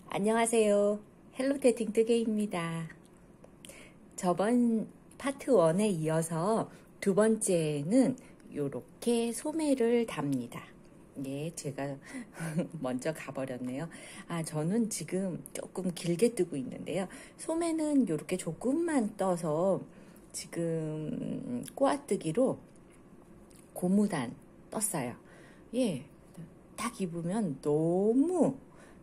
안녕하세요. 헬로테팅 뜨개입니다. 저번 파트 1에 이어서 두 번째는 이렇게 소매를 답니다. 예, 제가 먼저 가버렸네요. 저는 지금 조금 길게 뜨고 있는데요. 소매는 이렇게 조금만 떠서 지금 꼬아뜨기로 고무단 떴어요. 예, 딱 입으면 너무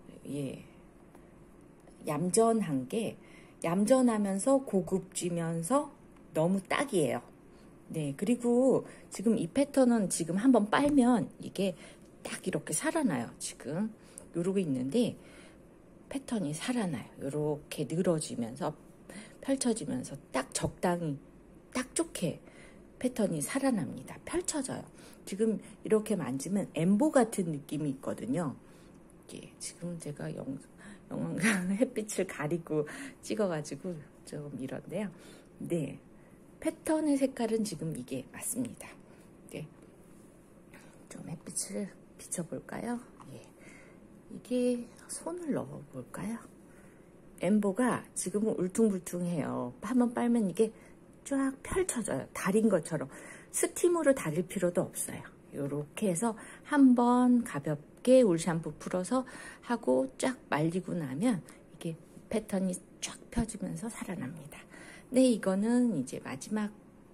얌전한 게 얌전하면서 고급지면서 너무 딱이에요. 네, 그리고 지금 이 패턴은 지금 한번 빨면 이게 딱 이렇게 살아나요. 지금 이러고 있는데 패턴이 살아나요. 이렇게 늘어지면서 펼쳐지면서 딱 적당히 딱 좋게 패턴이 살아납니다. 펼쳐져요. 지금 이렇게 만지면 엠보 같은 느낌이 있거든요. 예, 지금 제가 영광 햇빛을 가리고 찍어가지고 좀 이런데요. 네, 패턴의 색깔은 지금 이게 맞습니다. 네, 좀 햇빛을 비춰볼까요? 예, 이게 손을 넣어볼까요? 엠보가 지금은 울퉁불퉁해요. 한번 빨면 이게 쫙 펼쳐져요. 다린 것처럼. 스팀으로 다릴 필요도 없어요. 이렇게 해서 한번 가볍게 울 샴푸 풀어서 하고 쫙 말리고 나면 이게 패턴이 쫙 펴지면서 살아납니다. 네, 이거는 이제 마지막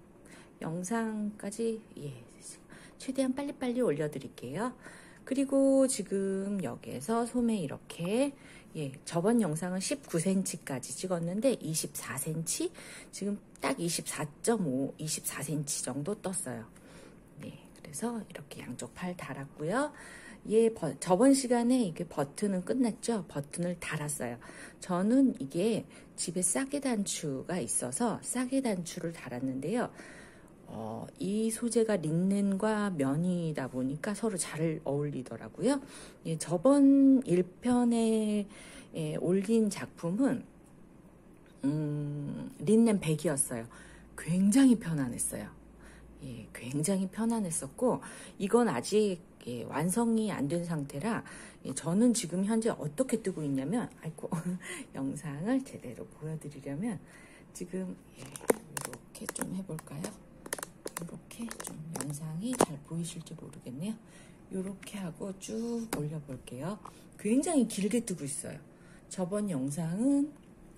영상까지 최대한 빨리빨리 올려드릴게요. 그리고 지금 여기에서 소매 이렇게 저번 영상은 19cm까지 찍었는데 24cm, 지금 딱 24.5, 24cm 정도 떴어요. 네, 그래서 이렇게 양쪽 팔 달았고요. 저번 시간에 이게 버튼은 끝났죠? 버튼을 달았어요. 저는 이게 집에 싸게 단추가 있어서 싸게 단추를 달았는데요. 이 소재가 린넨과 면이다 보니까 서로 잘 어울리더라고요. 저번 1편에 올린 작품은 린넨 100이었어요. 굉장히 편안했어요. 굉장히 편안했었고 이건 아직 완성이 안 된 상태라 저는 지금 현재 어떻게 뜨고 있냐면 영상을 제대로 보여드리려면 지금 이렇게 좀 해볼까요? 이렇게 좀 영상이 잘 보이실지 모르겠네요. 이렇게 하고 쭉 올려볼게요. 굉장히 길게 뜨고 있어요. 저번 영상은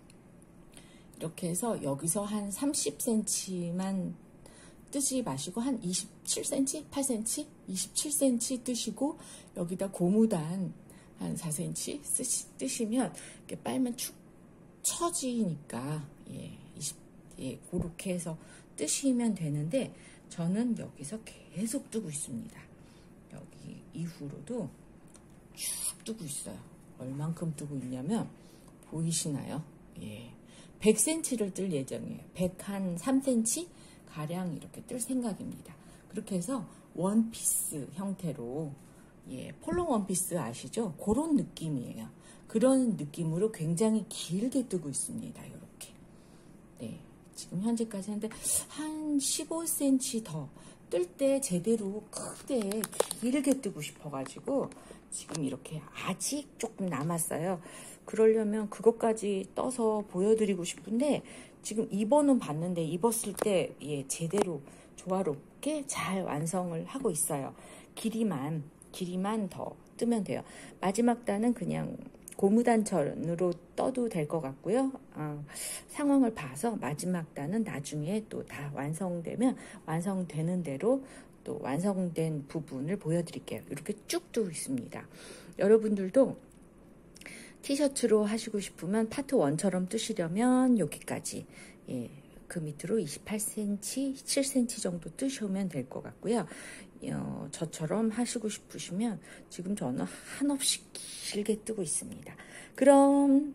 이렇게 해서 여기서 한 30cm만 뜨지 마시고 한 27cm, 8cm, 27cm 뜨시고 여기다 고무단 한 4cm 뜨시면 이렇게 빨면 축 처지니까 그렇게 해서 뜨시면 되는데 저는 여기서 계속 뜨고 있습니다. 여기 이후로도 쭉 뜨고 있어요. 얼만큼 뜨고 있냐면 보이시나요? 100cm를 뜰 예정이에요. 100한 3cm 가량 이렇게 뜰 생각입니다. 그렇게 해서 원피스 형태로 폴로 원피스 아시죠? 그런 느낌이에요. 그런 느낌으로 굉장히 길게 뜨고 있습니다. 이렇게. 네. 지금 현재까지 했는데 한 15cm 더 뜰 때 제대로 크게 길게 뜨고 싶어가지고 지금 이렇게 아직 조금 남았어요. 그러려면 그것까지 떠서 보여드리고 싶은데 지금 입어는 봤는데 입었을 때 제대로 조화롭게 잘 완성을 하고 있어요. 길이만 더 뜨면 돼요. 마지막 단은 그냥 고무단처로 떠도 될 것 같고요. 상황을 봐서 마지막 단은 나중에 또 다 완성되면 완성되는 대로 또 완성된 부분을 보여드릴게요. 이렇게 쭉 뜨고 있습니다. 여러분들도 티셔츠로 하시고 싶으면 파트 1처럼 뜨시려면 여기까지 그 밑으로 28cm, 7cm 정도 뜨시면 될 것 같고요. 저처럼 하시고 싶으시면 지금 저는 한없이 길게 뜨고 있습니다. 그럼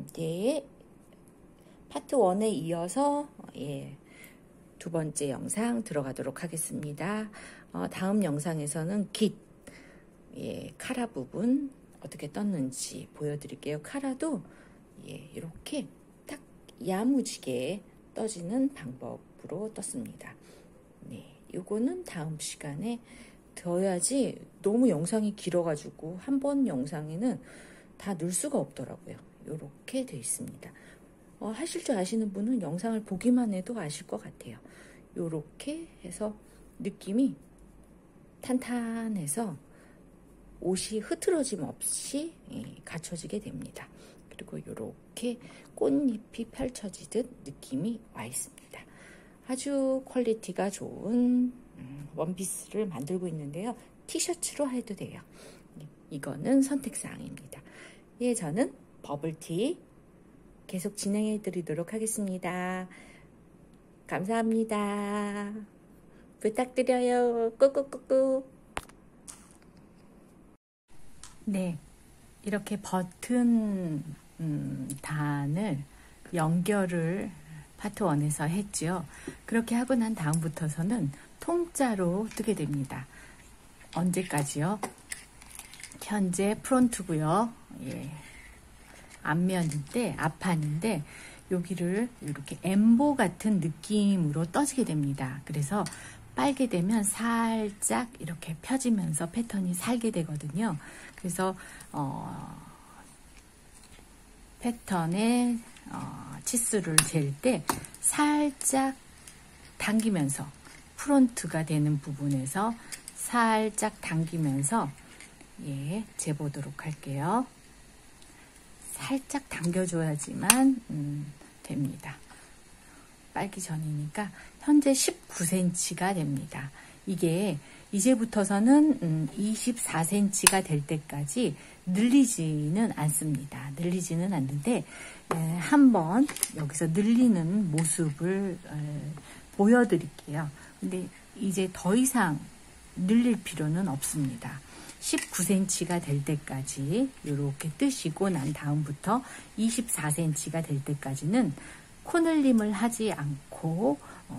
파트 1에 이어서 두 번째 영상 들어가도록 하겠습니다. 다음 영상에서는 카라 부분 어떻게 떴는지 보여드릴게요. 카라도 이렇게 딱 야무지게 떠지는 방법으로 떴습니다. 요거는 다음 시간에 둬야지 너무 영상이 길어가지고 한 번 영상에는 다 넣을 수가 없더라고요. 이렇게 돼 있습니다. 하실 줄 아시는 분은 영상을 보기만 해도 아실 것 같아요. 이렇게 해서 느낌이 탄탄해서 옷이 흐트러짐 없이 갖춰지게 됩니다. 그리고 이렇게 꽃잎이 펼쳐지듯 느낌이 와 있습니다. 아주 퀄리티가 좋은 원피스를 만들고 있는데요. 티셔츠로 해도 돼요. 이거는 선택사항입니다. 예, 저는 버블티 계속 진행해 드리도록 하겠습니다. 감사합니다. 부탁드려요. 꾹꾹꾹꾹. 네, 이렇게 버튼 단을 연결을 파트 1에서 했죠. 그렇게 하고 난 다음부터서는 통짜로 뜨게 됩니다. 언제까지요? 현재 프론트고요. 예. 앞면인데, 앞판인데 여기를 이렇게 엠보 같은 느낌으로 떠지게 됩니다. 그래서 빨게 되면 살짝 이렇게 펴지면서 패턴이 살게 되거든요. 그래서 패턴에 치수를 잴 때 살짝 당기면서 프론트가 되는 부분에서 살짝 당기면서 예, 재보도록 할게요. 살짝 당겨줘야지만 됩니다. 빨기 전이니까 현재 19cm가 됩니다. 이게 이제부터서는 24cm가 될 때까지 늘리지는 않습니다. 늘리지는 않는데 한번 여기서 늘리는 모습을 보여드릴게요. 근데 이제 더 이상 늘릴 필요는 없습니다. 19cm가 될 때까지 이렇게 뜨시고 난 다음부터 24cm가 될 때까지는 코늘림을 하지 않고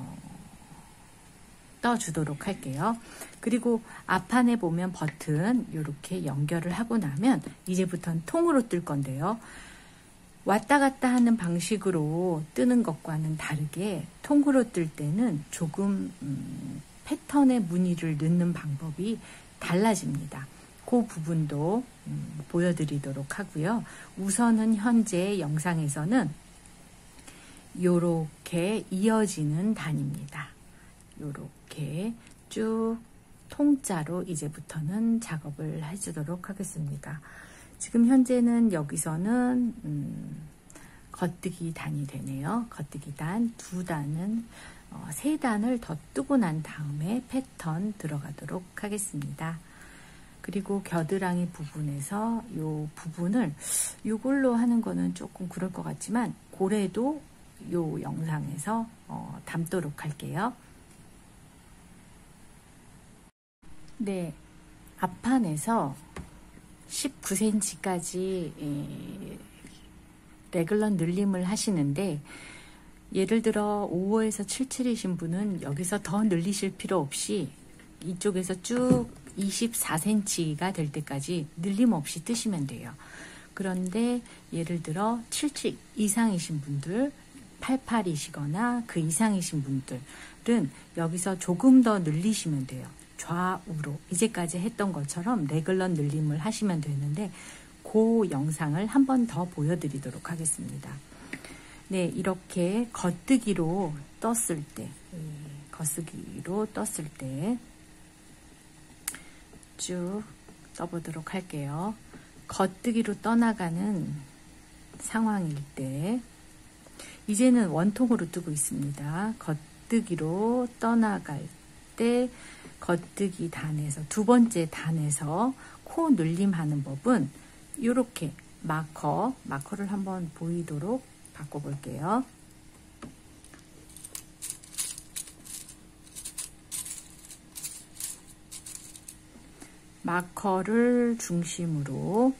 떠주도록 할게요. 그리고 앞판에 보면 버튼 이렇게 연결을 하고 나면 이제부터는 통으로 뜰 건데요. 왔다 갔다 하는 방식으로 뜨는 것과는 다르게 통으로 뜰 때는 조금 패턴의 무늬를 넣는 방법이 달라집니다. 그 부분도 보여드리도록 하고요. 우선은 현재 영상에서는 이렇게 이어지는 단입니다. 이렇게 쭉 통짜로 이제부터는 작업을 해주도록 하겠습니다. 지금 현재는 여기서는 겉뜨기 단이 되네요. 겉뜨기 단 2단은 3단을 더 뜨고 난 다음에 패턴 들어가도록 하겠습니다. 그리고 겨드랑이 부분에서 이 부분을 이걸로 하는 거는 조금 그럴 것 같지만 고래도 이 영상에서 담도록 할게요. 네, 앞판에서 19cm까지 레글런 늘림을 하시는데 예를 들어 5호에서 77이신 분은 여기서 더 늘리실 필요 없이 이쪽에서 쭉 24cm가 될 때까지 늘림 없이 뜨시면 돼요. 그런데 예를 들어 77 이상이신 분들, 88이시거나 그 이상이신 분들은 여기서 조금 더 늘리시면 돼요. 좌우로 이제까지 했던 것처럼 레글런 늘림을 하시면 되는데 그 영상을 한 번 더 보여드리도록 하겠습니다. 네, 이렇게 겉뜨기로 떴을 때 쭉 떠보도록 할게요. 겉뜨기로 떠나가는 상황일 때 이제는 원통으로 뜨고 있습니다. 겉뜨기로 떠나갈 때 겉뜨기 단에서 두 번째 단에서 코 늘림하는 법은 이렇게 마커를 한번 보이도록 바꿔볼게요. 마커를 중심으로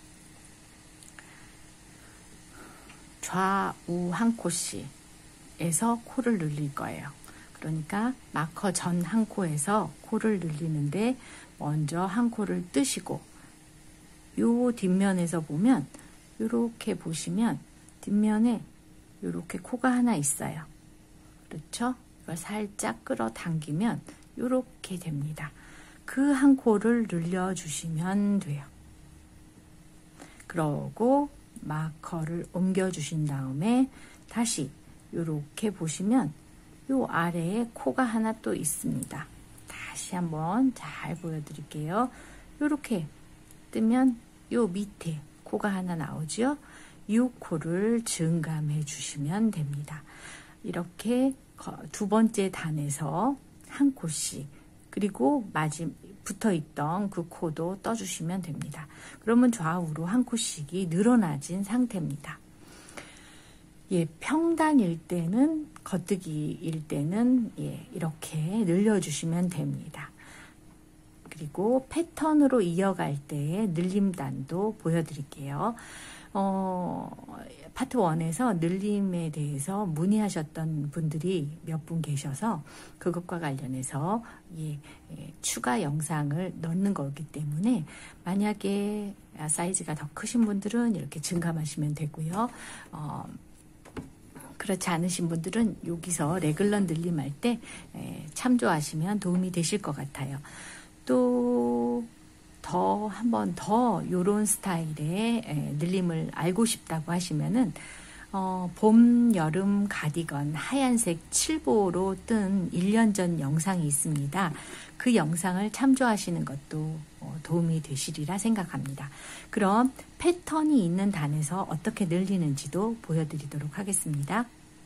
좌우 한 코씩에서 코를 늘릴 거예요. 그러니까 마커 전 한 코에서 코를 늘리는데 먼저 한 코를 뜨시고 요 뒷면에서 보면 이렇게 보시면 뒷면에 이렇게 코가 하나 있어요. 그렇죠? 이걸 살짝 끌어당기면 이렇게 됩니다. 그 한 코를 늘려주시면 돼요. 그러고 마커를 옮겨 주신 다음에 다시 이렇게 보시면 요 아래에 코가 하나 또 있습니다. 다시 한번 잘 보여드릴게요. 이렇게 뜨면 요 밑에 코가 하나 나오죠. 이 코를 증감해 주시면 됩니다. 이렇게 두 번째 단에서 한 코씩, 그리고 붙어있던 그 코도 떠주시면 됩니다. 그러면 좌우로 한 코씩이 늘어나진 상태입니다. 예, 평단일 때는, 겉뜨기일 때는 이렇게 늘려주시면 됩니다. 그리고 패턴으로 이어갈 때의 늘림단도 보여드릴게요. 파트 1에서 늘림에 대해서 문의하셨던 분들이 몇 분 계셔서 그것과 관련해서 추가 영상을 넣는 거기 때문에, 만약에 사이즈가 더 크신 분들은 이렇게 증감하시면 되고요. 그렇지 않으신 분들은 여기서 레글런 늘림할 때 참조하시면 도움이 되실 것 같아요. 또 한 번 더 요런 스타일의 늘림을 알고 싶다고 하시면은 봄, 여름 가디건 하얀색 7보로 뜬 1년 전 영상이 있습니다. 그 영상을 참조하시는 것도 도움이 되시리라 생각합니다. 그럼 패턴이 있는 단에서 어떻게 늘리는지도 보여드리도록 하겠습니다.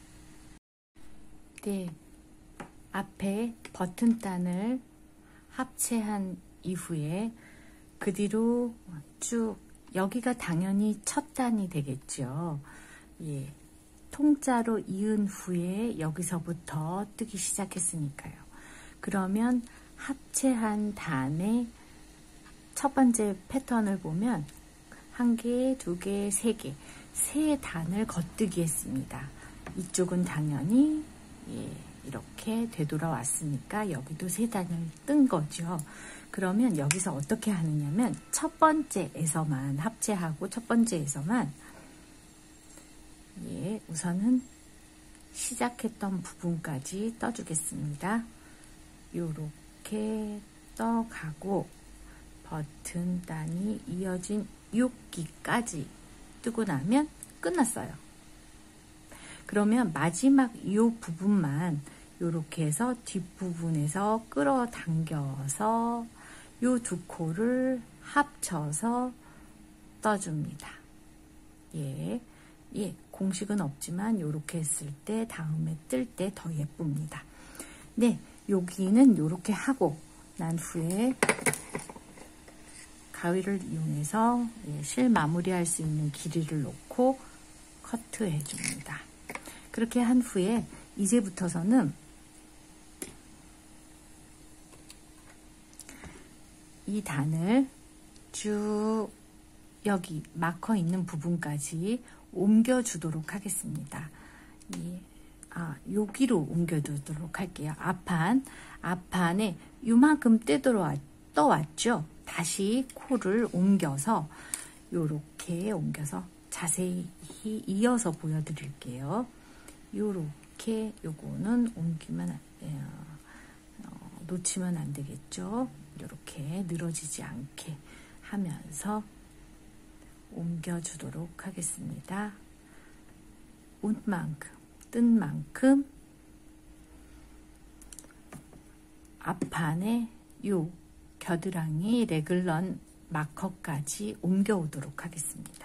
네, 앞에 버튼단을 합체한 이후에 그 뒤로 쭉, 여기가 당연히 첫 단이 되겠죠. 예, 통짜로 이은 후에 여기서부터 뜨기 시작했으니까요. 그러면 합체한 단의 첫 번째 패턴을 보면 1개, 2개, 3개, 세 단을 겉뜨기 했습니다. 이쪽은 당연히 이렇게 되돌아왔으니까 여기도 세 단을 뜬 거죠. 그러면 여기서 어떻게 하느냐면 첫 번째에서만 합체하고 첫 번째에서만 우선은 시작했던 부분까지 떠주겠습니다. 요렇게 떠가고 버튼단이 이어진 6기까지 뜨고 나면 끝났어요. 그러면 마지막 이 부분만 요렇게 해서 뒷부분에서 끌어당겨서 요 두 코를 합쳐서 떠줍니다. 공식은 없지만 요렇게 했을 때 다음에 뜰 때 더 예쁩니다. 네, 여기는 요렇게 하고 난 후에 가위를 이용해서 실 마무리할 수 있는 길이를 놓고 커트해 줍니다. 그렇게 한 후에 이제부터서는 이 단을 쭉 여기 마커 있는 부분까지 옮겨주도록 하겠습니다. 여기로 옮겨두도록 할게요. 앞판에 요만큼 떠왔죠? 다시 코를 옮겨서 요렇게 옮겨서 자세히 이어서 보여드릴게요. 요렇게 요거는 놓치면 안 되겠죠? 이렇게 늘어지지 않게 하면서 옮겨주도록 하겠습니다. 뜬 만큼 앞판에 요 겨드랑이 레글런 마커까지 옮겨오도록 하겠습니다.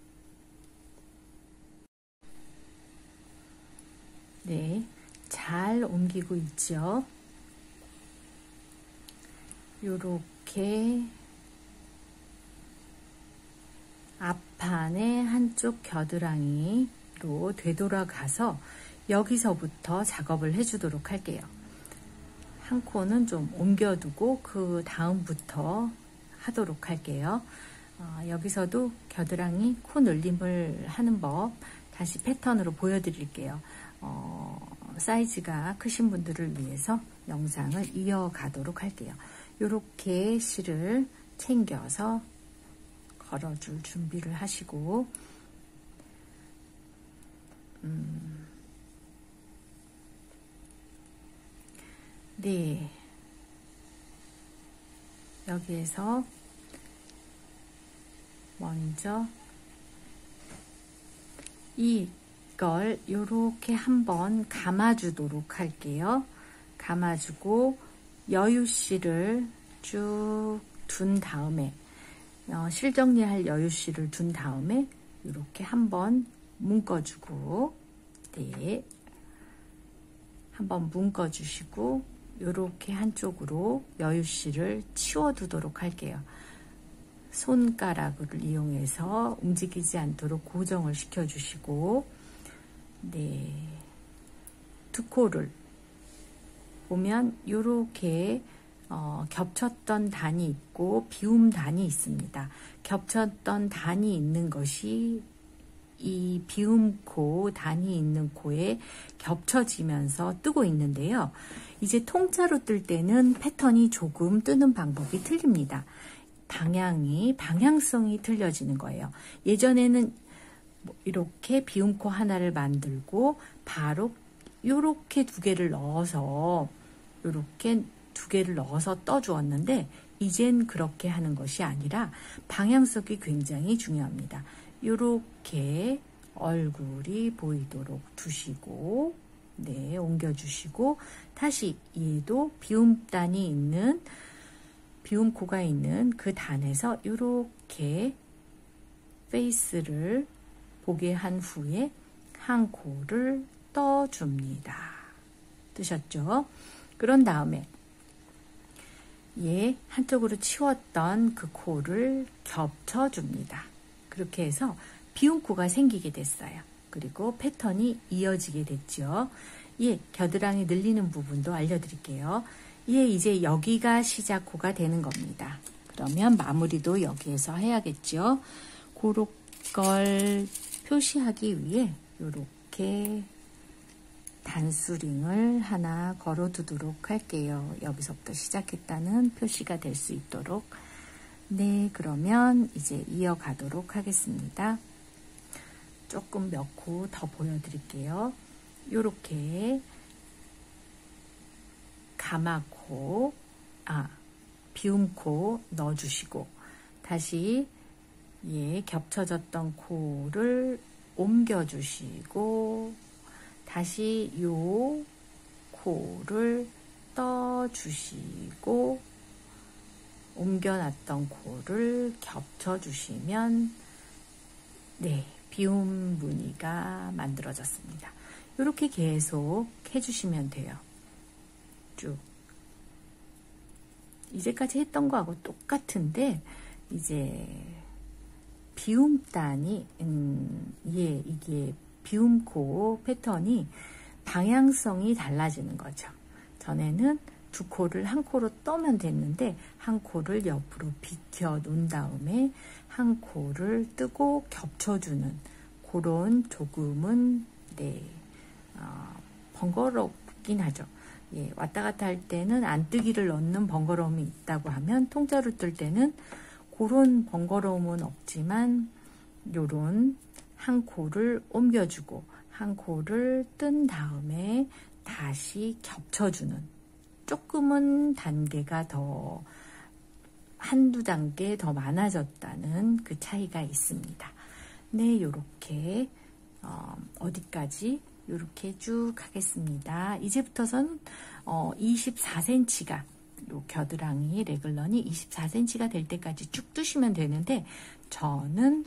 네, 잘 옮기고 있죠? 요렇게 앞판의 한쪽 겨드랑이로 되돌아가서 여기서부터 작업을 해주도록 할게요. 한 코는 좀 옮겨두고 그 다음부터 하도록 할게요. 여기서도 겨드랑이 코 늘림을 하는 법 다시 패턴으로 보여드릴게요. 사이즈가 크신 분들을 위해서 영상을 이어가도록 할게요. 이렇게 실을 챙겨서 걸어줄 준비를 하시고 네, 여기에서 먼저 이걸 요렇게 한번 감아주도록 할게요. 감아주고 여유실을 쭉 둔 다음에 실 정리할 여유실을 둔 다음에 이렇게 한번 묶어주고, 네, 한번 묶어주시고 이렇게 한쪽으로 여유실을 치워두도록 할게요. 손가락을 이용해서 움직이지 않도록 고정을 시켜주시고, 네, 두 코를 보면 이렇게 겹쳤던 단이 있고 비움 단이 있습니다. 겹쳤던 단이 있는 것이 이 비움코, 단이 있는 코에 겹쳐지면서 뜨고 있는데요. 이제 통짜로 뜰 때는 패턴이 조금 뜨는 방법이 틀립니다. 방향성이 틀려지는 거예요. 예전에는 이렇게 비움코 하나를 만들고 바로 요렇게 두 개를 넣어서 요렇게 두 개를 넣어서 떠주었는데, 이젠 그렇게 하는 것이 아니라 방향성이 굉장히 중요합니다. 요렇게 얼굴이 보이도록 두시고, 네, 옮겨주시고, 다시 얘도 비움단이 있는, 비움코가 있는 그 단에서 요렇게 페이스를 보게 한 후에 한 코를 떠줍니다. 뜨셨죠? 그런 다음에 얘 한쪽으로 치웠던 그 코를 겹쳐줍니다. 그렇게 해서 비움코가 생기게 됐어요. 그리고 패턴이 이어지게 됐죠. 예, 겨드랑이 늘리는 부분도 알려드릴게요. 예, 이제 여기가 시작코가 되는 겁니다. 그러면 마무리도 여기에서 해야겠죠. 그걸 표시하기 위해 이렇게 단수링을 하나 걸어두도록 할게요. 여기서부터 시작했다는 표시가 될 수 있도록. 네, 그러면 이제 이어가도록 하겠습니다. 조금 몇 코 더 보여드릴게요. 요렇게 가마코, 비움코 넣어주시고, 다시 겹쳐졌던 코를 옮겨주시고, 다시 요 코를 떠주시고, 옮겨놨던 코를 겹쳐주시면, 네, 비움 무늬가 만들어졌습니다. 이렇게 계속 해주시면 돼요. 쭉. 이제까지 했던 거하고 똑같은데, 이제 비움단이, 이게 비움코 패턴이 방향성이 달라지는 거죠. 전에는 두 코를 한 코로 떠면 됐는데, 한 코를 옆으로 비켜 놓은 다음에 한 코를 뜨고 겹쳐주는 그런 조금은, 네, 번거롭긴 하죠. 예, 왔다 갔다 할 때는 안뜨기를 넣는 번거로움이 있다고 하면, 통짜로 뜰 때는 그런 번거로움은 없지만 요런 한 코를 옮겨주고 한 코를 뜬 다음에 다시 겹쳐주는, 조금은 단계가 더 한두 단계 더 많아졌다는 그 차이가 있습니다. 네, 요렇게 어디까지 요렇게 쭉 하겠습니다. 이제부터선 24cm가 요 겨드랑이 레글런이 24cm가 될 때까지 쭉 뜨시면 되는데, 저는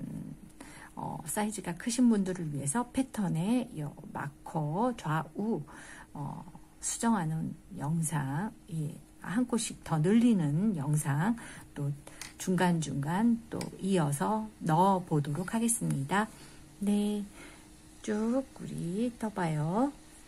사이즈가 크신 분들을 위해서 패턴의 마커 좌우 수정하는 영상, 한 코씩 더 늘리는 영상 또 중간중간 또 이어서 넣어 보도록 하겠습니다. 네, 쭉 우리 떠봐요.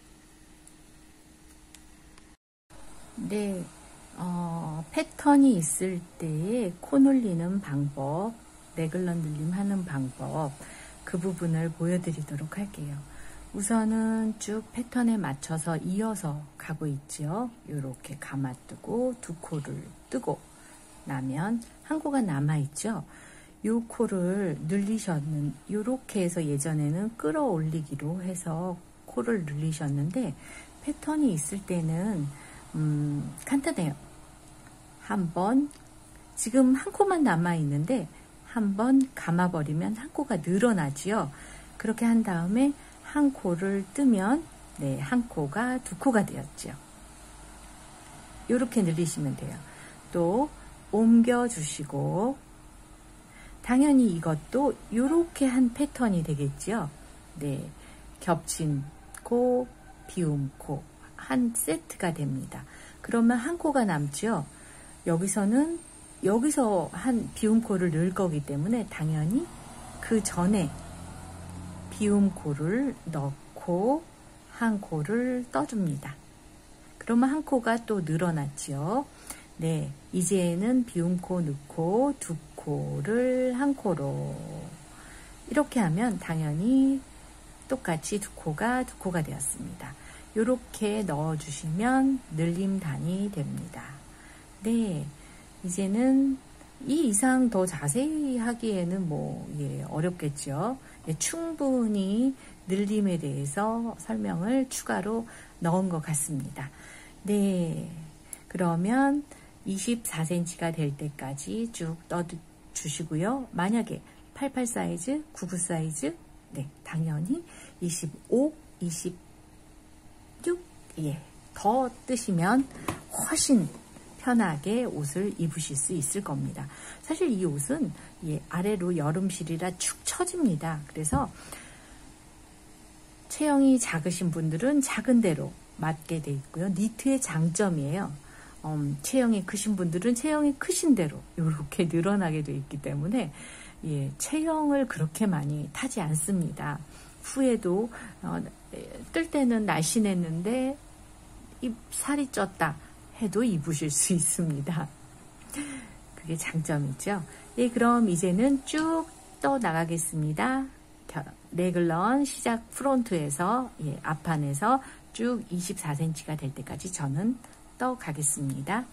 네, 패턴이 있을 때 코 늘리는 방법, 레글런 늘림 하는 방법, 그 부분을 보여드리도록 할게요. 우선은 쭉 패턴에 맞춰서 이어서 가고 있죠. 이렇게 감아뜨고 두 코를 뜨고 나면 한 코가 남아있죠. 이 코를 늘리셨는, 이렇게 해서 예전에는 끌어올리기로 해서 코를 늘리셨는데, 패턴이 있을 때는 간단해요. 한번, 지금 한 코만 남아있는데 한번 감아버리면 한 코가 늘어나지요. 그렇게 한 다음에 한 코를 뜨면 네, 한 코가 두 코가 되었죠. 이렇게 늘리시면 돼요. 또 옮겨 주시고 당연히 이것도 이렇게 한 패턴이 되겠죠. 네, 겹친 코, 비움 코 한 세트가 됩니다. 그러면 한 코가 남죠. 여기서는 여기서 한 비움 코를 넣을 거기 때문에 당연히 그 전에 비움 코를 넣고 한 코를 떠줍니다. 그러면 한 코가 또 늘어났죠. 네, 이제는 비움 코 넣고 두 코를 한 코로 이렇게 하면 당연히 똑같이 두 코가 되었습니다. 이렇게 넣어주시면 늘림단이 됩니다. 네, 이제는 이 이상 더 자세히 하기에는 뭐 어렵겠죠. 예, 충분히 늘림에 대해서 설명을 추가로 넣은 것 같습니다. 네, 그러면 24cm가 될 때까지 쭉 떠주시고요. 만약에 88 사이즈, 99 사이즈, 네, 당연히 25, 26, 예, 더 뜨시면 훨씬 편하게 옷을 입으실 수 있을 겁니다. 사실 이 옷은 아래로 여름실이라 축 처집니다. 그래서 체형이 작으신 분들은 작은 대로 맞게 돼 있고요. 니트의 장점이에요. 체형이 크신 분들은 체형이 크신 대로 이렇게 늘어나게 돼 있기 때문에 체형을 그렇게 많이 타지 않습니다. 후에도 뜰 때는 날씬했는데 살이 쪘다 해도 입으실 수 있습니다. 그게 장점이죠. 예, 그럼 이제는 쭉 떠 나가겠습니다. 레글런 시작 프론트에서 앞판에서 쭉 24cm가 될 때까지 저는 떠 가겠습니다.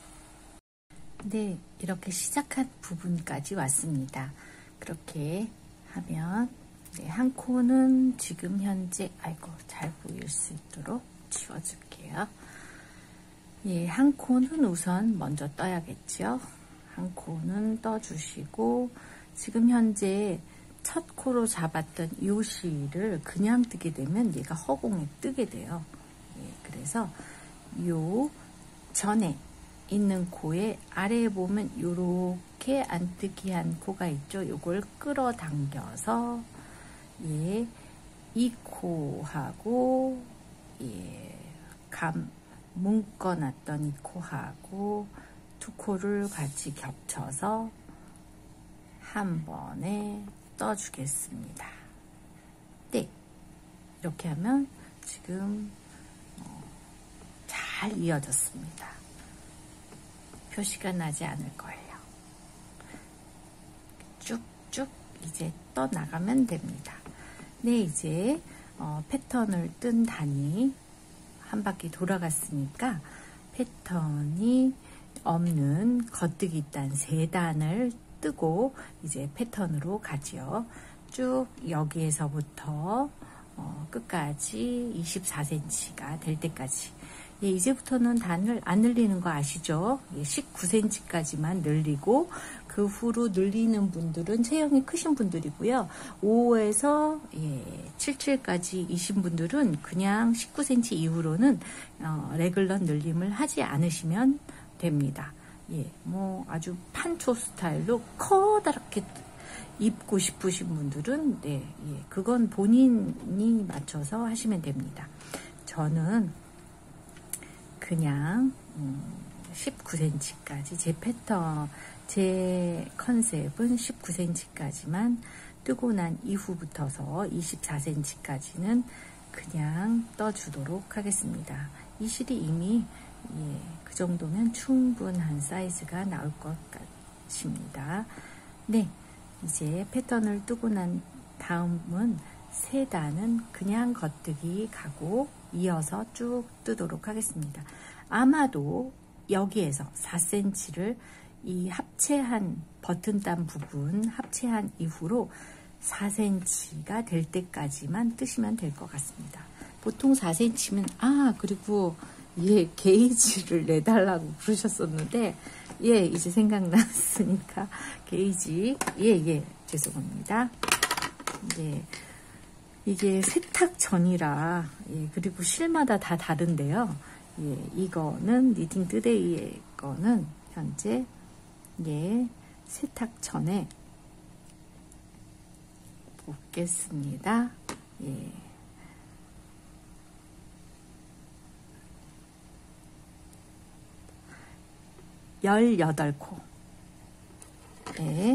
네, 이렇게 시작한 부분까지 왔습니다. 그렇게 하면 한 코는 지금 현재 잘 보일 수 있도록 지워줄게요. 예, 한 코는 우선 먼저 떠야겠죠. 한 코는 떠주시고 지금 현재 첫 코로 잡았던 이 실을 그냥 뜨게 되면 얘가 허공에 뜨게 돼요. 예, 그래서 요 전에 있는 코의 아래에 보면 요렇게 안뜨기한 코가 있죠. 요걸 끌어당겨서 이 코하고 묶어놨던 이 코하고 두 코를 같이 겹쳐서 한 번에 떠주겠습니다. 네, 이렇게 하면 지금 잘 이어졌습니다. 표시가 나지 않을 거예요. 쭉쭉 이제 떠나가면 됩니다. 네, 이제 패턴을 뜬 단이 한 바퀴 돌아갔으니까 패턴이 없는 겉뜨기 단 3단을 뜨고 이제 패턴으로 가지요. 쭉 여기에서부터 끝까지 24cm가 될 때까지 이제부터는 단을 안 늘리는 거 아시죠? 19cm까지만 늘리고 그 후로 늘리는 분들은 체형이 크신 분들이고요. 5에서 77까지 이신 분들은 그냥 19cm 이후로는 레글런 늘림을 하지 않으시면 됩니다. 뭐 아주 판초 스타일로 커다랗게 입고 싶으신 분들은 그건 본인이 맞춰서 하시면 됩니다. 저는 그냥 19cm까지 제 패턴, 제 컨셉은 19cm까지만 뜨고 난 이후부터서 24cm까지는 그냥 떠주도록 하겠습니다. 이 실이 이미 그 정도면 충분한 사이즈가 나올 것 같습니다. 네, 이제 패턴을 뜨고 난 다음은 3단은 그냥 겉뜨기 가고 이어서 쭉 뜨도록 하겠습니다. 아마도 여기에서 4cm를 이 합체한 버튼단 부분 합체한 이후로 4cm가 될 때까지만 뜨시면 될 것 같습니다. 보통 4cm면 그리고 게이지를 내달라고 부르셨었는데 이제 생각났으니까 게이지 죄송합니다. 이게 세탁전이라, 예, 그리고 실마다 다 다른데요. 예, 이거는 니팅 투데이의 거는 현재, 예, 세탁전에 보겠습니다. 예. 열여덟 코. 네.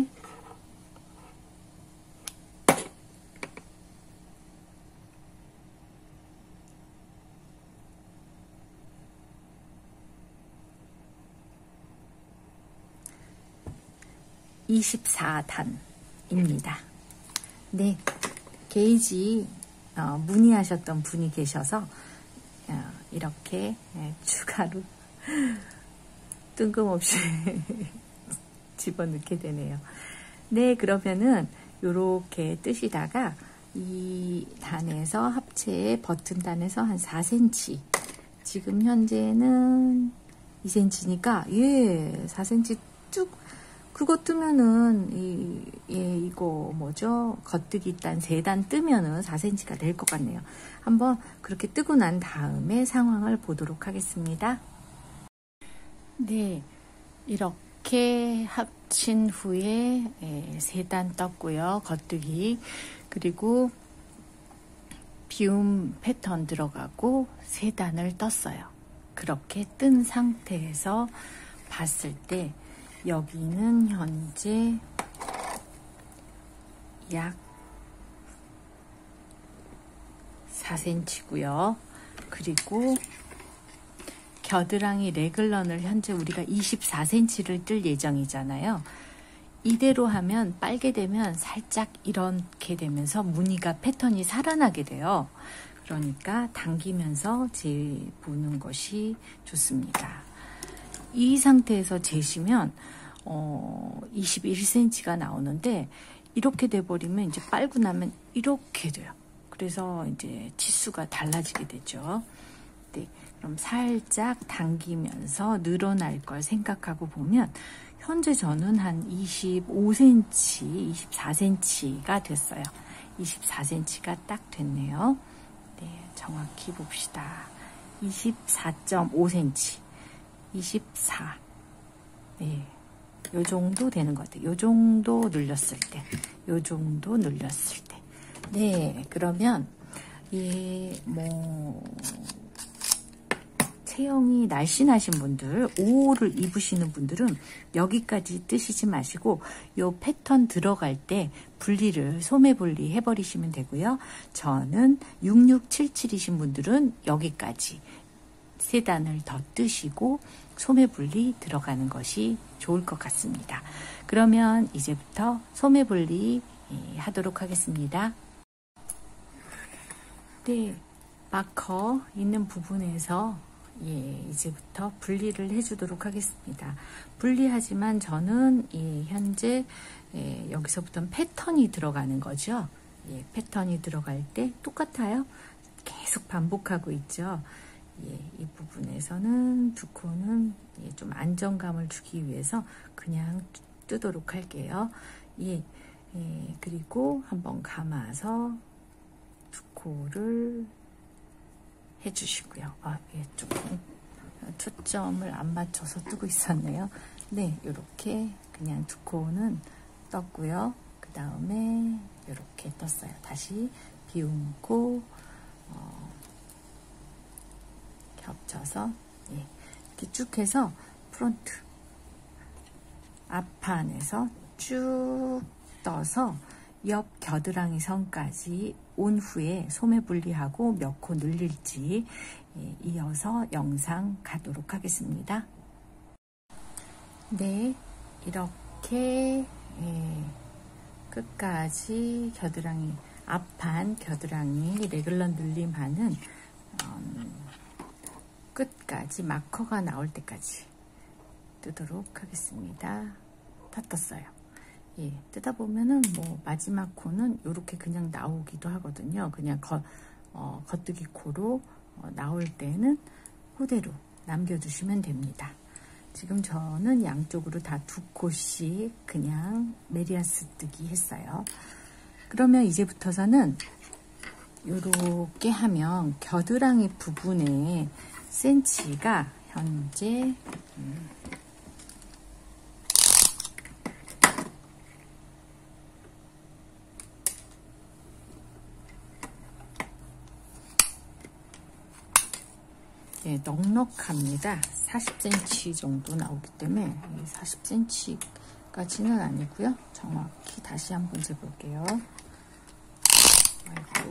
(24단입니다) 네, 게이지 문의하셨던 분이 계셔서 이렇게 추가로 뜬금없이 집어넣게 되네요. 네, 그러면은 요렇게 뜨시다가 이 단에서 합체의 버튼 단에서 한 4cm, 지금 현재는 2cm니까 예, 4cm 쭉 그거 뜨면은 이거 뭐죠? 겉뜨기 단 3단 뜨면은 4cm가 될 것 같네요. 한번 그렇게 뜨고 난 다음에 상황을 보도록 하겠습니다. 네, 이렇게 합친 후에 3단 떴고요. 겉뜨기, 그리고 비움 패턴 들어가고 3단을 떴어요. 그렇게 뜬 상태에서 봤을 때 여기는 현재 약 4cm고요. 그리고 겨드랑이 레글런을 현재 우리가 24cm를 뜰 예정이잖아요. 이대로 하면 빨게 되면 살짝 이렇게 되면서 무늬가 패턴이 살아나게 돼요. 그러니까 당기면서 재보는 것이 좋습니다. 이 상태에서 재시면 21cm가 나오는데 이렇게 돼버리면 이제 빨고 나면 이렇게 돼요. 그래서 이제 치수가 달라지게 되죠. 네, 그럼 살짝 당기면서 늘어날 걸 생각하고 보면 현재 저는 한 25cm, 24cm가 됐어요. 24cm가 딱 됐네요. 네, 정확히 봅시다. 24.5cm, 24. 네, 요 정도 되는 것 같아요. 요 정도 눌렸을 때, 요 정도 눌렸을 때. 네, 그러면 체형이 날씬하신 분들, 5호를 입으시는 분들은 여기까지 뜨시지 마시고 요 패턴 들어갈 때 분리를, 소매 분리 해버리시면 되고요. 저는 6677이신 분들은 여기까지 3단을 더 뜨시고 소매 분리 들어가는 것이 좋을 것 같습니다. 그러면 이제부터 소매 분리 하도록 하겠습니다. 네, 마커 있는 부분에서 이제부터 분리를 해주도록 하겠습니다. 분리하지만 저는 현재 여기서부터는 패턴이 들어가는 거죠. 패턴이 들어갈 때 똑같아요. 계속 반복하고 있죠. 이 부분에서는 두 코는 좀 안정감을 주기 위해서 그냥 뜨도록 할게요. 그리고 한번 감아서 두 코를 해주시고요. 조금 초점을 안 맞춰서 뜨고 있었네요. 네, 이렇게 그냥 두 코는 떴고요. 그 다음에 이렇게 떴어요. 다시 비움코 겹쳐서 이렇게 쭉 해서 프론트 앞판에서 쭉 떠서 옆 겨드랑이 선까지 온 후에 소매 분리하고 몇 코 늘릴지 이어서 영상 가도록 하겠습니다. 네, 이렇게 끝까지 겨드랑이 앞판 겨드랑이 레글런 늘림하는 끝까지 마커가 나올 때까지 뜨도록 하겠습니다. 다 떴어요. 뜨다 보면은 마지막 코는 이렇게 그냥 나오기도 하거든요. 그냥 겉뜨기 코로 나올 때는 그대로 남겨주시면 됩니다. 지금 저는 양쪽으로 다 두 코씩 그냥 메리아스 뜨기 했어요. 그러면 이제부터서는 요렇게 하면 겨드랑이 부분의 센치가 현재 '넉넉합니다. 40cm 정도 나오기 때문에 40cm까지는 아니고요. 정확히 다시 한번 재볼게요. 아이고,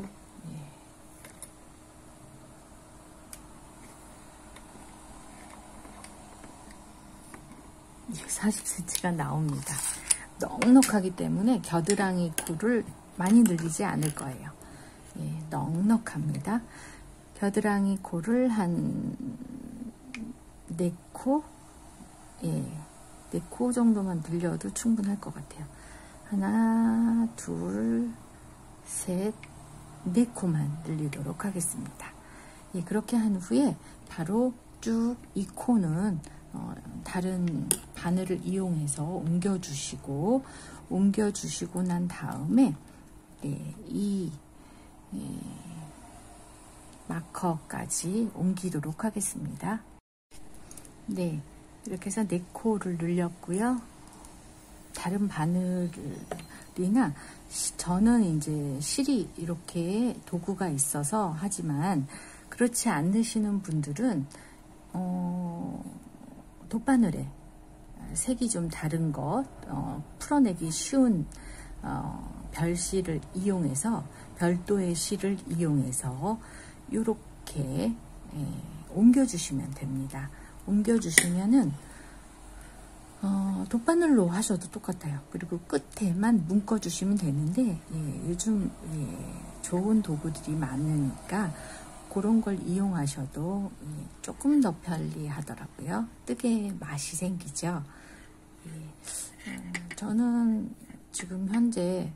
40cm가 나옵니다. 넉넉하기 때문에 겨드랑이 코를 많이 늘리지 않을 거예요. 넉넉합니다. 겨드랑이 코를 한 4코? 4코 정도만 늘려도 충분할 것 같아요. 하나, 둘, 셋, 4코만 늘리도록 하겠습니다. 그렇게 한 후에 바로 쭉 이 코는 다른 바늘을 이용해서 옮겨주시고 난 다음에 이 마커까지 옮기도록 하겠습니다. 네, 이렇게 해서 4코를 늘렸고요. 다른 바늘이나 저는 이제 실이 이렇게 도구가 있어서 하지만 그렇지 않으시는 분들은 돗바늘에 색이 좀 다른 것 풀어내기 쉬운 별실을 이용해서 별도의 실을 이용해서 이렇게 옮겨주시면 됩니다. 옮겨주시면은 돗바늘로 하셔도 똑같아요. 그리고 끝에만 묶어주시면 되는데 요즘 좋은 도구들이 많으니까 그런 걸 이용하셔도 조금 더 편리하더라고요. 뜨개 맛이 생기죠. 저는 지금 현재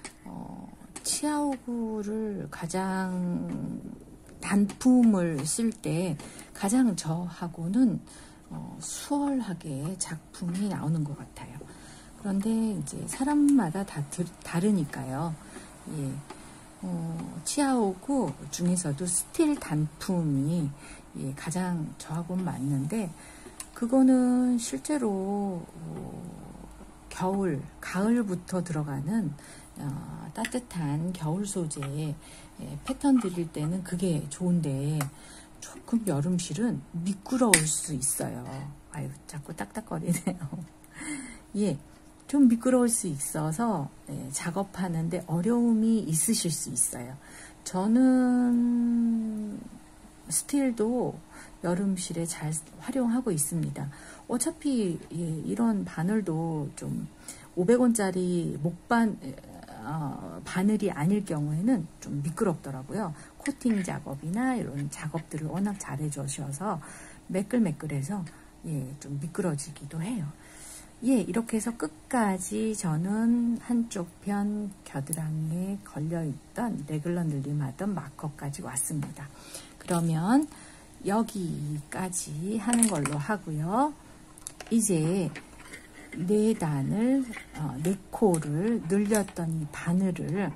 치아오구를 가장 단품을 쓸 때 가장 저하고는 수월하게 작품이 나오는 것 같아요. 그런데 이제 사람마다 다 다르니까요. 치아오구 중에서도 스틸 단품이 가장 저하고는 맞는데 그거는 실제로 가을부터 들어가는 따뜻한 겨울 소재의 패턴 드릴 때는 그게 좋은데 조금 여름실은 미끄러울 수 있어요. 아유, 자꾸 딱딱거리네요. 좀 미끄러울 수 있어서 작업하는데 어려움이 있으실 수 있어요. 저는 스틸도 여름실에 잘 활용하고 있습니다. 어차피 이런 바늘도 좀 500원짜리 바늘이 아닐 경우에는 좀 미끄럽더라고요. 코팅 작업이나 이런 작업들을 워낙 잘해 주셔서 매끌매끌해서 좀 미끄러지기도 해요. 이렇게 해서 끝까지 저는 한쪽 편 겨드랑이에 걸려있던 레귤러 늘림하던 마커까지 왔습니다. 그러면 여기까지 하는 걸로 하고요. 이제 4단을 4코를 늘렸던 이 바늘을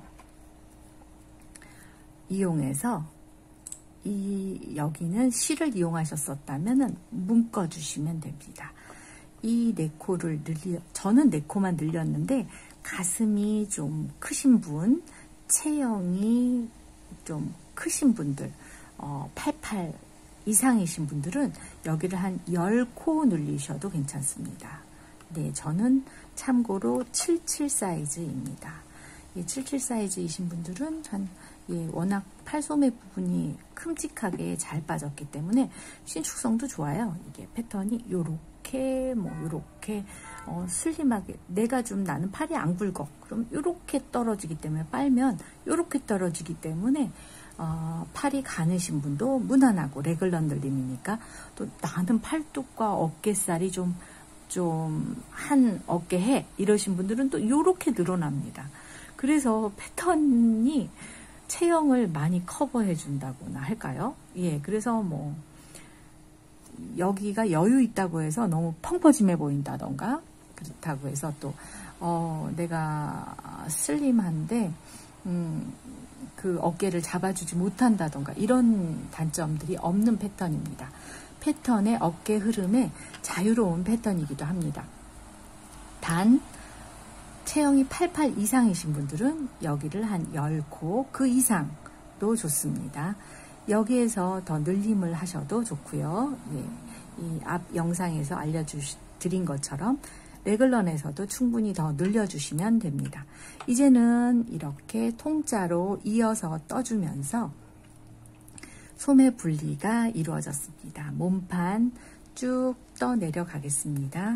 이용해서 여기는 실을 이용하셨었다면 묶어주시면 됩니다. 이 4코를 저는 4코만 늘렸는데 가슴이 좀 크신 분, 체형이 좀 크신 분들, 88 이상이신 분들은 여기를 한 10코 늘리셔도 괜찮습니다. 네, 저는 참고로 77 사이즈입니다. 77 사이즈이신 분들은 워낙 팔소매 부분이 큼직하게 잘 빠졌기 때문에 신축성도 좋아요. 이게 패턴이 요렇게 슬림하게 나는 팔이 안 굵어. 그럼 요렇게 떨어지기 때문에 빨면 요렇게 떨어지기 때문에 팔이 가느신 분도 무난하고 레귤러 늘림이니까 또 나는 팔뚝과 어깨살이 좀 한 어깨 해 이러신 분들은 또 요렇게 늘어납니다. 그래서 패턴이 체형을 많이 커버해 준다고나 할까요? 그래서 뭐 여기가 여유 있다고 해서 너무 펑퍼짐해 보인다던가 그렇다고 해서 또 내가 슬림한데 그 어깨를 잡아주지 못한다던가 이런 단점들이 없는 패턴입니다. 패턴의 어깨 흐름에 자유로운 패턴이기도 합니다. 단 체형이 88 이상이신 분들은 여기를 한 10코 그 이상도 좋습니다. 여기에서 더 늘림을 하셔도 좋고요. 예, 이 앞 영상에서 알려드린 것처럼 레글런에서도 충분히 더 늘려주시면 됩니다. 이제는 이렇게 통짜로 이어서 떠주면서 소매 분리가 이루어졌습니다. 몸판 쭉 떠 내려가겠습니다.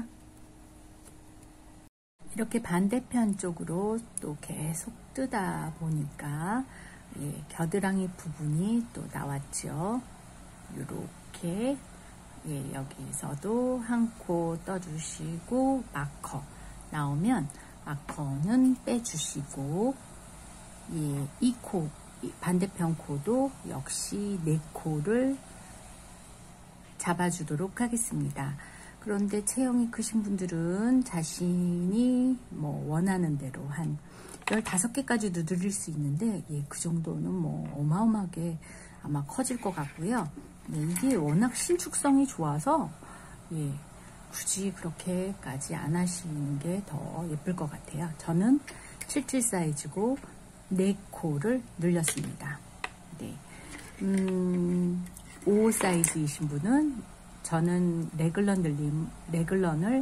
이렇게 반대편 쪽으로 또 계속 뜨다 보니까 예, 겨드랑이 부분이 또 나왔죠. 이렇게 예, 여기서도 한 코 떠주시고 마커 나오면 마커는 빼주시고 예, 이 코 반대편 코도 역시 4코를 잡아주도록 하겠습니다. 그런데 체형이 크신 분들은 자신이 뭐 원하는 대로 한 15개까지도 늘릴 수 있는데 예, 그 정도는 뭐 어마어마하게 아마 커질 것 같고요. 네, 이게 워낙 신축성이 좋아서 예, 굳이 그렇게까지 안 하시는 게 더 예쁠 것 같아요. 저는 77 사이즈고 4코를 늘렸습니다. 네. 5 사이즈이신 분은 저는 레글런을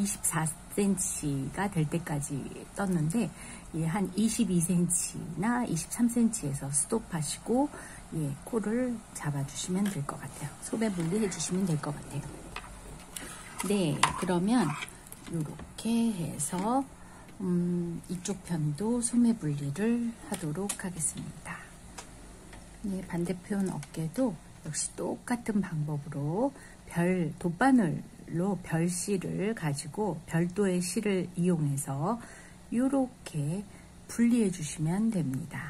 24cm가 될 때까지 떴는데 예, 한 22cm나 23cm에서 스톱하시고 예, 코를 잡아주시면 될 것 같아요. 소매 분리 해주시면 될 것 같아요. 네, 그러면 이렇게 해서 이쪽 편도 소매 분리를 하도록 하겠습니다. 네, 반대편 어깨도 역시 똑같은 방법으로 돗바늘로 별실을 가지고 별도의 실을 이용해서 이렇게 분리해 주시면 됩니다.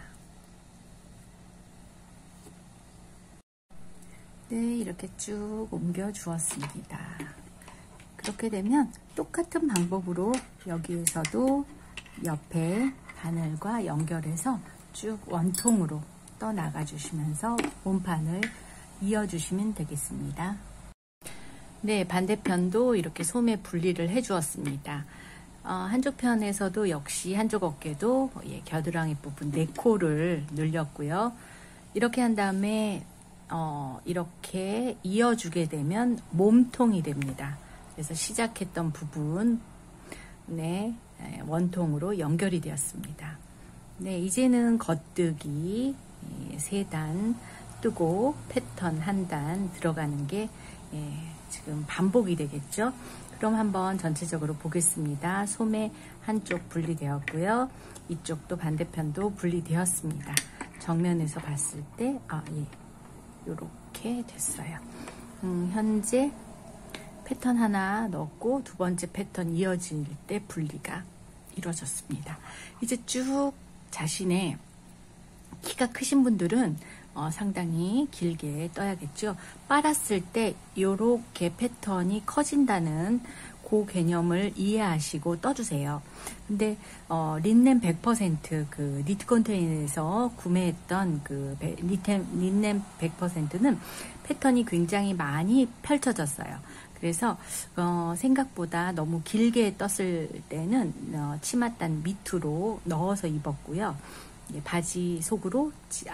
네, 이렇게 쭉 옮겨 주었습니다. 그렇게 되면 똑같은 방법으로 여기에서도 옆에 바늘과 연결해서 쭉 원통으로 떠나가 주시면서 몸판을 이어주시면 되겠습니다. 네, 반대편도 이렇게 소매 분리를 해 주었습니다. 한쪽 편에서도 역시 한쪽 어깨도 예, 겨드랑이 부분 4코를 늘렸고요. 이렇게 한 다음에 이렇게 이어주게 되면 몸통이 됩니다. 그래서 시작했던 부분 네, 원통으로 연결이 되었습니다. 네, 이제는 겉뜨기 3단 뜨고 패턴 1단 들어가는 게 지금 반복이 되겠죠. 그럼 한번 전체적으로 보겠습니다. 소매 한쪽 분리되었고요. 이쪽도 반대편도 분리되었습니다. 정면에서 봤을 때 예, 이렇게 됐어요. 현재 패턴 하나 넣었고 두 번째 패턴 이어질 때 분리가 이루어졌습니다. 이제 쭉 자신의 키가 크신 분들은 상당히 길게 떠야겠죠. 빨았을 때 이렇게 패턴이 커진다는 그 개념을 이해하시고 떠주세요. 근데 린넨 100% 그 니트 컨테이너에서 구매했던 그 린넨 100%는 패턴이 굉장히 많이 펼쳐졌어요. 그래서 생각보다 너무 길게 떴을 때는 치맛단 밑으로 넣어서 입었고요. 바지 속으로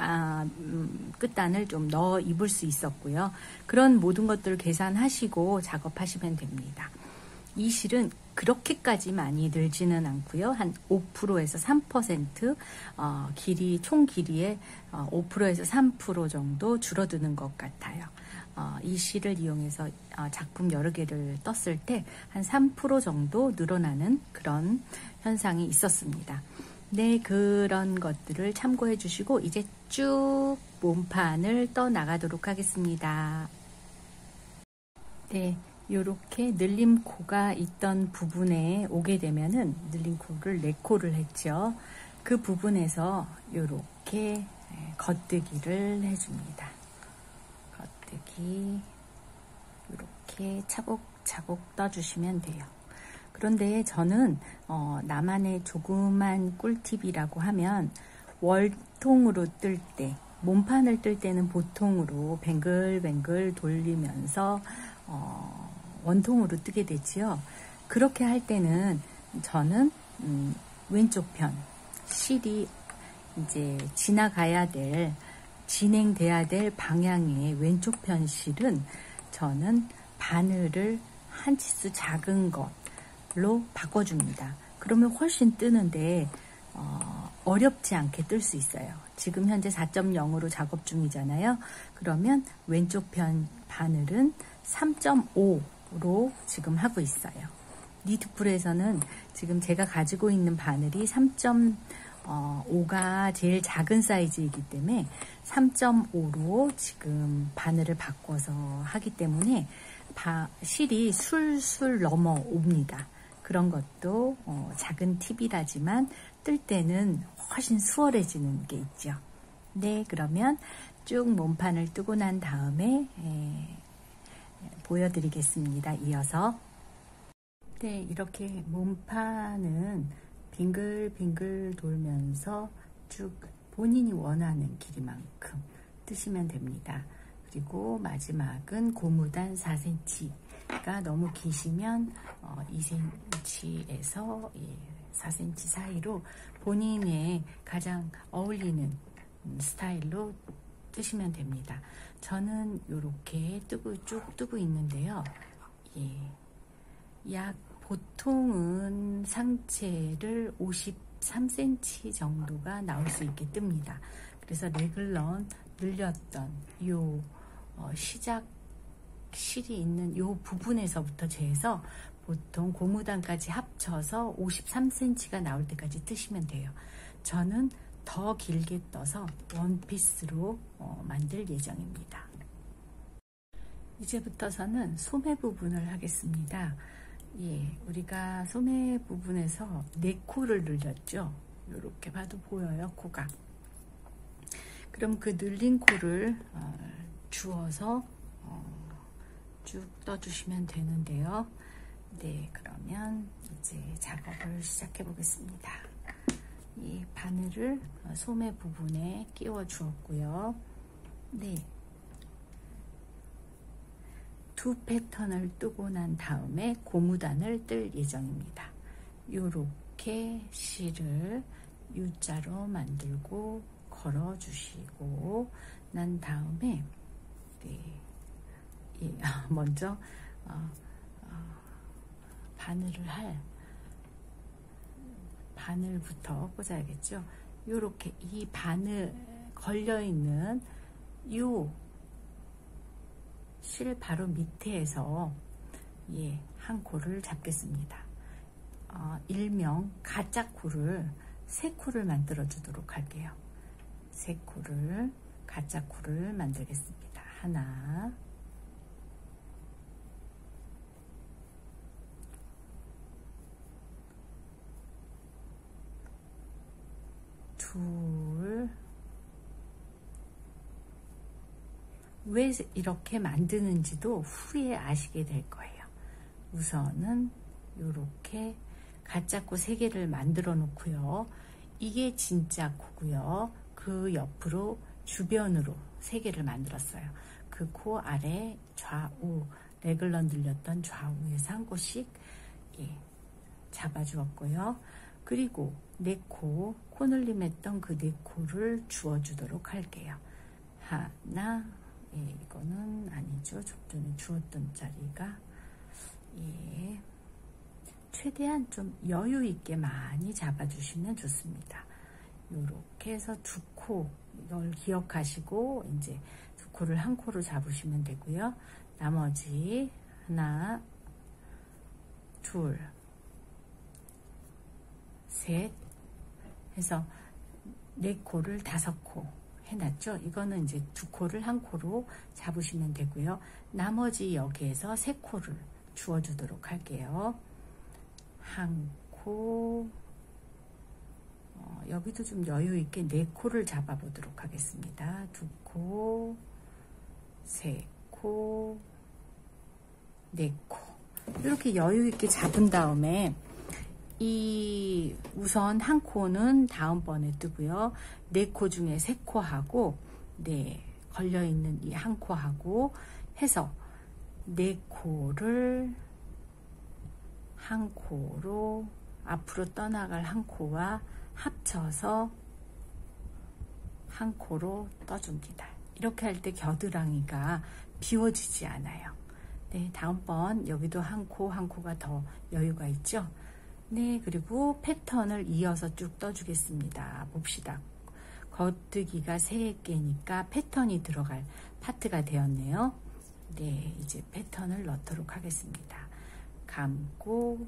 끝단을 좀 넣어 입을 수 있었고요. 그런 모든 것들을 계산하시고 작업하시면 됩니다. 이 실은 그렇게까지 많이 늘지는 않고요. 한 5%에서 3% 총 길이의 5%에서 3% 정도 줄어드는 것 같아요. 이 실을 이용해서 작품 여러 개를 떴을 때 한 3% 정도 늘어나는 그런 현상이 있었습니다. 네, 그런 것들을 참고해 주시고 이제 쭉 몸판을 떠 나가도록 하겠습니다. 네, 이렇게 늘림코가 있던 부분에 오게 되면은 늘림코를 4코를 했죠. 그 부분에서 이렇게 겉뜨기를 해줍니다. 겉뜨기 이렇게 차곡차곡 떠주시면 돼요. 그런데 저는 나만의 조그만 꿀팁이라고 하면 월통으로 뜰 때, 몸판을 뜰 때는 보통으로 뱅글뱅글 돌리면서 원통으로 뜨게 되지요. 그렇게 할 때는 저는 왼쪽 편 실이 이제 진행돼야 될 방향의 왼쪽 편 실은 저는 바늘을 한 치수 작은 것로 바꿔줍니다. 그러면 훨씬 뜨는데 어렵지 않게 뜰 수 있어요. 지금 현재 4.0으로 작업 중이잖아요. 그러면 왼쪽 편 바늘은 3.5로 지금 하고 있어요. 니트풀에서는 지금 제가 가지고 있는 바늘이 3.5가 제일 작은 사이즈이기 때문에 3.5로 지금 바늘을 바꿔서 하기 때문에 실이 술술 넘어옵니다. 그런 것도 작은 팁이라지만 뜰 때는 훨씬 수월해지는 게 있죠. 네, 그러면 쭉 몸판을 뜨고 난 다음에 보여드리겠습니다. 이어서. 네, 이렇게 몸판은 빙글빙글 돌면서 쭉 본인이 원하는 길이만큼 뜨시면 됩니다. 그리고 마지막은 고무단 4cm가 너무 기시면 2cm에서 4cm 사이로 본인의 가장 어울리는 스타일로 뜨시면 됩니다. 저는 이렇게 쭉 뜨고 있는데요. 약 보통은 상체를 53cm 정도가 나올 수 있게 뜹니다. 그래서 레글런 늘렸던 요 시작 실이 있는 요 부분에서부터 재서 보통 고무단까지 합쳐서 53cm가 나올 때까지 뜨시면 돼요. 저는 더 길게 떠서 원피스로 만들 예정입니다. 이제부터서는 소매 부분을 하겠습니다. 우리가 소매 부분에서 4코를 늘렸죠. 이렇게 봐도 보여요, 코가. 그럼 그 늘린 코를 주어서 쭉 떠주시면 되는데요. 네, 그러면 이제 작업을 시작해 보겠습니다. 이 바늘을 소매 부분에 끼워 주었고요. 네, 두 패턴을 뜨고 난 다음에 고무단을 뜰 예정입니다. 요렇게 실을 U자로 만들고 걸어 주시고 난 다음에 먼저 바늘부터 꽂아야겠죠. 요렇게 이 바늘 걸려있는 요 실 바로 밑에서 한 코를 잡겠습니다. 일명 가짜 코를 3코를 만들어 주도록 할게요. 3코를 가짜 코를 만들겠습니다. 하나, 둘. 왜 이렇게 만드는지도 후에 아시게 될 거예요. 우선은 이렇게 가짜 코 3개를 만들어 놓고요. 이게 진짜 코고요. 그 옆으로 주변으로 3개를 만들었어요. 그 코 아래 좌우 레글런 늘렸던 좌우에서 한 코씩 잡아주었고요. 그리고 4코 코늘림했던 그 4코를 주어주도록 할게요. 하나, 이거는 아니죠. 좀 전에 주었던 자리가 최대한 좀 여유 있게 많이 잡아주시면 좋습니다. 이렇게 해서 2코 이걸 기억하시고 이제 2코를 한 코로 잡으시면 되고요. 나머지 하나, 둘, 셋 해서 4코를 5코 해놨죠. 이거는 이제 2코를 한 코로 잡으시면 되고요. 나머지 여기에서 3코를 주어주도록 할게요. 한 코, 여기도 좀 여유 있게 4코를 잡아보도록 하겠습니다. 2코, 3코, 4코 이렇게 여유 있게 잡은 다음에 이 우선 한 코는 다음번에 뜨고요. 4코 중에 3코 하고 걸려있는 이 한 코하고 해서 4코를 한 코로 앞으로 떠나갈 한 코와 합쳐서 한 코로 떠줍니다. 이렇게 할 때 겨드랑이가 비워지지 않아요. 네, 다음번 여기도 한 코 한 코가 더 여유가 있죠. 네, 그리고 패턴을 이어서 쭉 떠주겠습니다. 봅시다. 겉뜨기가 3개니까 패턴이 들어갈 파트가 되었네요. 네, 이제 패턴을 넣도록 하겠습니다. 감고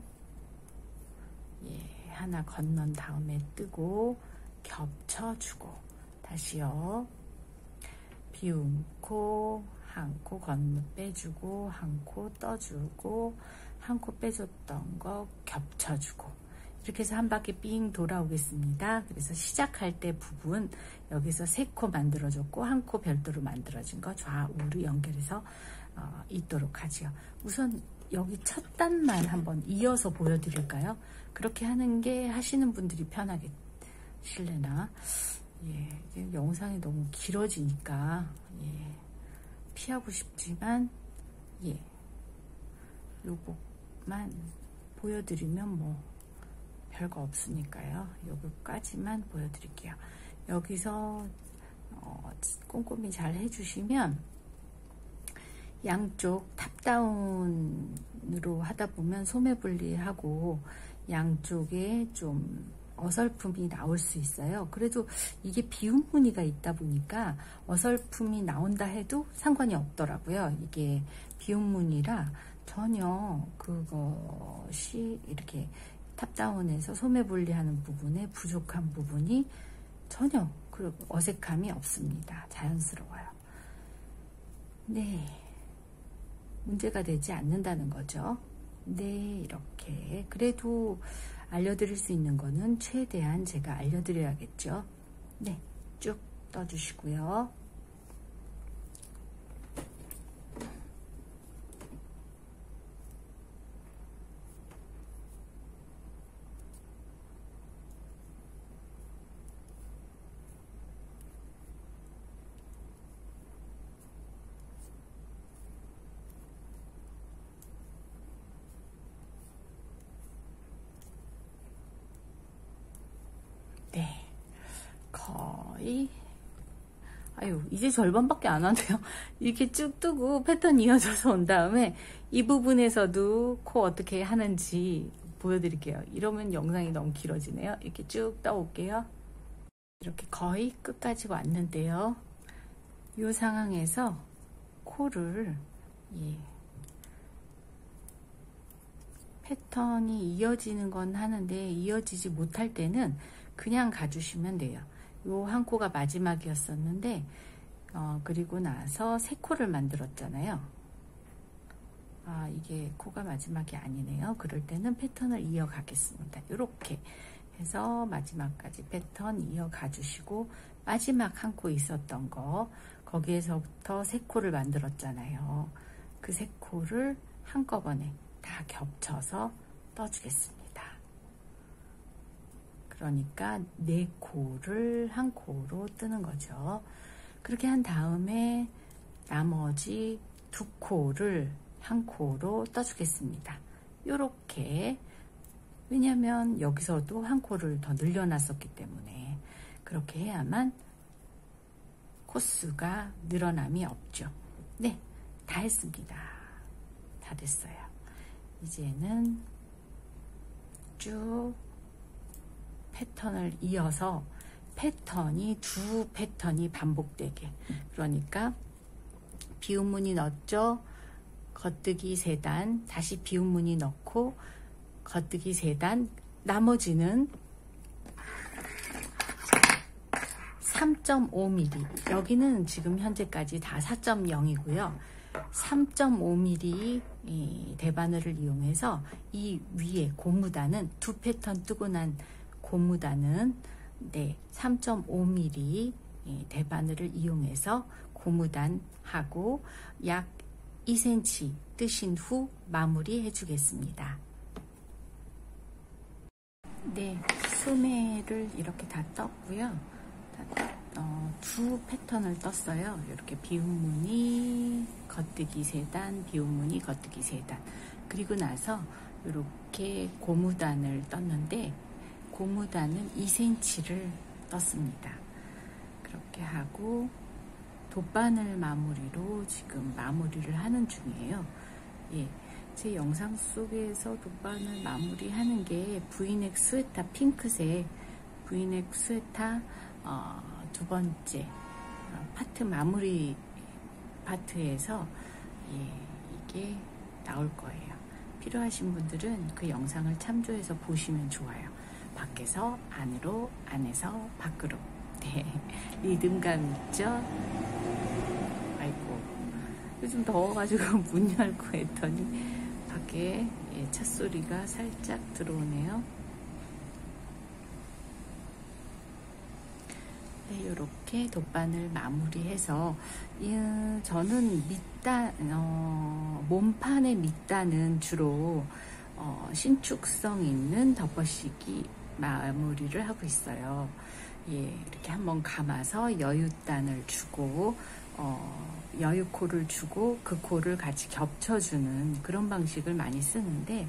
하나 건넌 다음에 뜨고 겹쳐주고 다시요. 비운 코 한 코 건너 빼주고 한 코 떠주고 한 코 빼줬던 거 겹쳐주고 이렇게 해서 한 바퀴 삥 돌아오겠습니다. 그래서 시작할 때 부분 여기서 3코 만들어줬고 한 코 별도로 만들어진 거 좌우로 연결해서 있도록 하죠. 우선 여기 첫 단만 한번 이어서 보여드릴까요? 그렇게 하는 게 하시는 분들이 편하실래나? 이게 영상이 너무 길어지니까 피하고 싶지만 요것만 보여드리면 뭐 별거 없으니까요. 요거까지만 보여드릴게요. 여기서 꼼꼼히 잘 해주시면 양쪽 탑다운으로 하다 보면 소매분리하고 양쪽에 좀 어설픔이 나올 수 있어요. 그래도 이게 비움 무늬가 있다 보니까 어설픔이 나온다 해도 상관이 없더라고요. 이게 비움 무늬라 전혀 그것이 이렇게 탑다운해서 소매 분리하는 부분에 부족한 부분이 전혀 그 어색함이 없습니다. 자연스러워요. 네, 문제가 되지 않는다는 거죠. 네, 이렇게 그래도 알려드릴 수 있는 거는 최대한 제가 알려드려야겠죠. 네, 쭉 떠주시고요. 네, 거의 이제 절반밖에 안 하네요. 이렇게 쭉 뜨고 패턴 이어져서 온 다음에 이 부분에서도 코 어떻게 하는지 보여드릴게요. 이러면 영상이 너무 길어지네요. 이렇게 쭉 떠올게요. 이렇게 거의 끝까지 왔는데요. 이 상황에서 코를 패턴이 이어지는 건 하는데 이어지지 못할 때는 그냥 가주시면 돼요. 요 한 코가 마지막이었었는데 그리고 나서 3코를 만들었잖아요. 이게 코가 마지막이 아니네요. 그럴 때는 패턴을 이어가겠습니다. 이렇게 해서 마지막까지 패턴 이어가 주시고 마지막 한 코 있었던 거 거기에서부터 3코를 만들었잖아요. 그 3코를 한꺼번에 다 겹쳐서 떠주겠습니다. 그러니까 4코를 한 코로 뜨는 거죠. 그렇게 한 다음에 나머지 2코를 한 코로 떠주겠습니다. 요렇게, 왜냐면 여기서도 한 코를 더 늘려놨었기 때문에 그렇게 해야만 코수가 늘어남이 없죠. 네, 다 했습니다. 다 됐어요. 이제는 쭉 패턴을 이어서 패턴이 두 패턴이 반복되게, 그러니까 비움 무늬 넣었죠. 겉뜨기 3단, 다시 비움 무늬 넣고 겉뜨기 3단, 나머지는 3.5mm, 여기는 지금 현재까지 다 4.0이고요 3.5mm 대바늘을 이용해서 이 위에 고무단은 두 패턴 뜨고 난 고무단은 3.5mm 대바늘을 이용해서 고무단하고 약 2cm 뜨신 후 마무리 해 주겠습니다. 네, 소매를 이렇게 다 떴고요. 두 패턴을 떴어요. 이렇게 비움무늬, 겉뜨기 3단, 비움무늬, 겉뜨기 3단. 그리고 나서 이렇게 고무단을 떴는데, 고무단은 2cm를 떴습니다. 그렇게 하고 돗바늘 마무리로 지금 마무리를 하는 중이에요. 예, 제 영상 속에서 돗바늘 마무리 하는 게 브이넥 스웨터 핑크색 브이넥 스웨터 두 번째 파트 마무리 파트에서 이게 나올 거예요. 필요하신 분들은 그 영상을 참조해서 보시면 좋아요. 밖에서 안으로, 안에서 밖으로. 네, 리듬감 있죠? 아이고, 요즘 더워가지고 문 열고 했더니 밖에 찻소리가 살짝 들어오네요. 네, 이렇게 돗바늘 마무리해서 저는 밑단, 몸판의 밑단은 주로 신축성 있는 덮어씌기 마무리를 하고 있어요. 예, 이렇게 한번 감아서 여유단을 주고 여유코를 주고 그 코를 같이 겹쳐주는 그런 방식을 많이 쓰는데,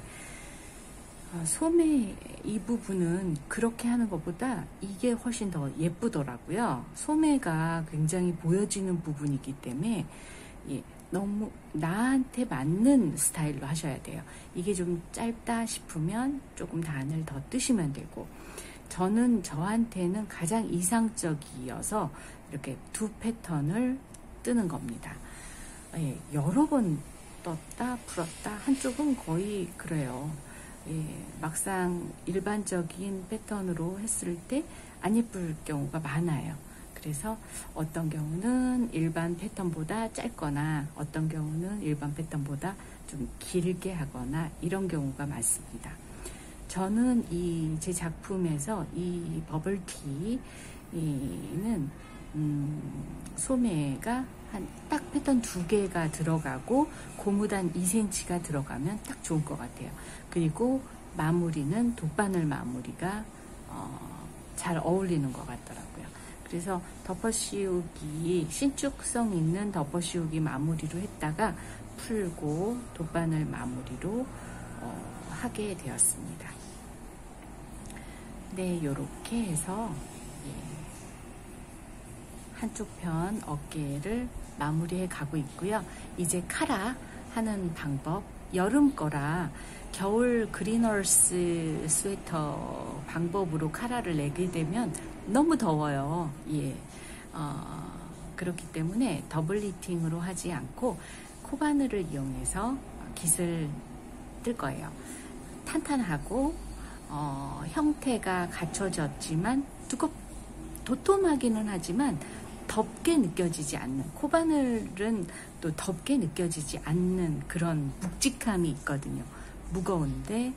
소매 이 부분은 그렇게 하는 것보다 이게 훨씬 더 예쁘더라고요. 소매가 굉장히 보여지는 부분이기 때문에 너무 나한테 맞는 스타일로 하셔야 돼요. 이게 좀 짧다 싶으면 조금 단을 더 뜨시면 되고, 저는 저한테는 가장 이상적이어서 이렇게 두 패턴을 뜨는 겁니다. 여러 번 떴다 풀었다, 한쪽은 거의 그래요. 막상 일반적인 패턴으로 했을 때 안 예쁠 경우가 많아요. 그래서 어떤 경우는 일반 패턴보다 짧거나 어떤 경우는 일반 패턴보다 좀 길게 하거나 이런 경우가 많습니다. 저는 제 작품에서 이 버블티는 소매가 딱 패턴 2개가 들어가고 고무단 2cm가 들어가면 딱 좋을 것 같아요. 그리고 마무리는 돗바늘 마무리가 잘 어울리는 것 같더라고요. 그래서 덮어씌우기, 신축성 있는 덮어씌우기 마무리로 했다가 풀고 돗바늘 마무리로 하게 되었습니다. 네, 요렇게 해서 한쪽 편 어깨를 마무리해 가고 있고요. 이제 카라 하는 방법, 여름 거라 겨울 그린얼스 스웨터 방법으로 카라를 내게 되면 너무 더워요. 그렇기 때문에 더블 니팅으로 하지 않고 코바늘을 이용해서 깃을 뜰 거예요. 탄탄하고 형태가 갖춰졌지만 도톰하기는 하지만 덥게 느껴지지 않는, 코바늘은 또 덥게 느껴지지 않는 그런 묵직함이 있거든요. 무거운데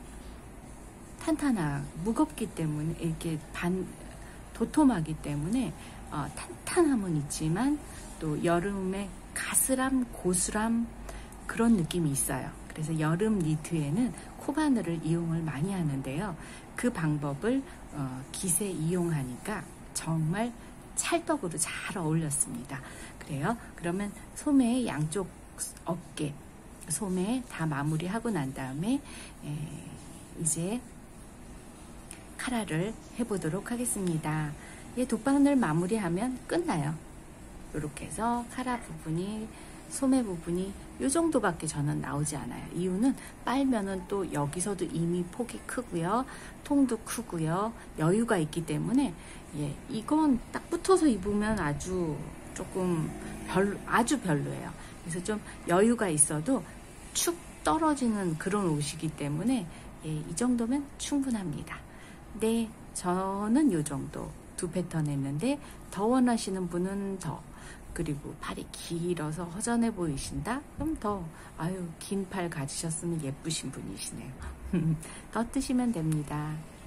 무겁기 때문에 이렇게 도톰하기 때문에 탄탄함은 있지만 또 여름에 가스람, 고스람 그런 느낌이 있어요. 그래서 여름 니트에는 코바늘을 이용을 많이 하는데요. 그 방법을 깃에 이용하니까 정말 찰떡으로 잘 어울렸습니다. 그래요. 그러면 소매 양쪽 어깨, 소매 다 마무리하고 난 다음에 이제 카라를 해보도록 하겠습니다. 돗바늘 마무리하면 끝나요. 이렇게 해서 카라 부분이, 소매 부분이 이 정도밖에 저는 나오지 않아요. 이유는 빨면은 또 여기서도 이미 폭이 크고요, 통도 크고요, 여유가 있기 때문에 이건 딱 붙어서 입으면 아주 별로예요. 그래서 좀 여유가 있어도 축 떨어지는 그런 옷이기 때문에 이 정도면 충분합니다. 네, 저는 이 정도 두 패턴 했는데 더 원하시는 분은 더, 그리고 팔이 길어서 허전해 보이신다? 그럼 더, 긴 팔 가지셨으면 예쁘신 분이시네요. 더 뜨시면 됩니다.